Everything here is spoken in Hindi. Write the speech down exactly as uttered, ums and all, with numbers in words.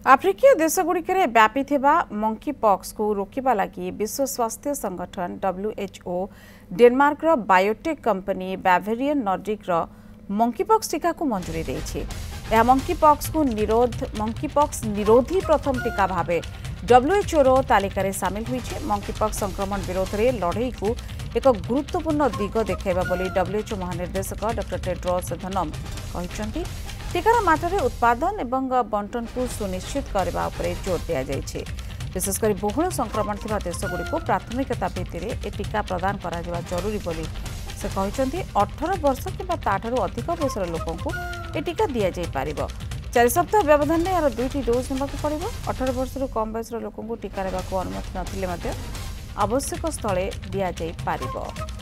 आफ्रिकीय देशगुड़िक व्यापी मंकी पॉक्स को रोकवा लगी विश्व स्वास्थ्य संगठन WHO Denmark biotech company Bavarian Nordic monkeypox टीका को मंजूरी देछि। यह मंकी पॉक्स को निरोध मंकी पॉक्स निरोधी प्रथम टीका भावे डब्ल्यूएचओ रो तालिका सामिल होइछि। मंकी पॉक्स संक्रमण विरोध में लड़ई को एक गुरुत्वपूर्ण दिग देखा बोली डब्ल्यूएचओ महानिर्देशक डॉ टेड्रोस अधनॉम कहते। टीकार मात्रा उत्पादन एवं बंटन को सुनिश्चित करने पर जोर दिया। विशेषकर बहुल संक्रमण थिबा देशगुड़ी को प्राथमिकता भित्तिरे ए टीका प्रदान करा जवा जरूरी बोली से कहते। अठारह वर्ष किंबा ताठारु अधिक बयसर लोकों को ए टीका दिया जाई पारिबो। चार सप्ताह व्यवधान में यार दुईटी डोज नेबाकु पड़िबो। अठारह वर्ष कम बयसर लोकों को टीका नेबाकु अनुमति नथिले मध्य आवश्यक स्थले दिया जाई पारिबो।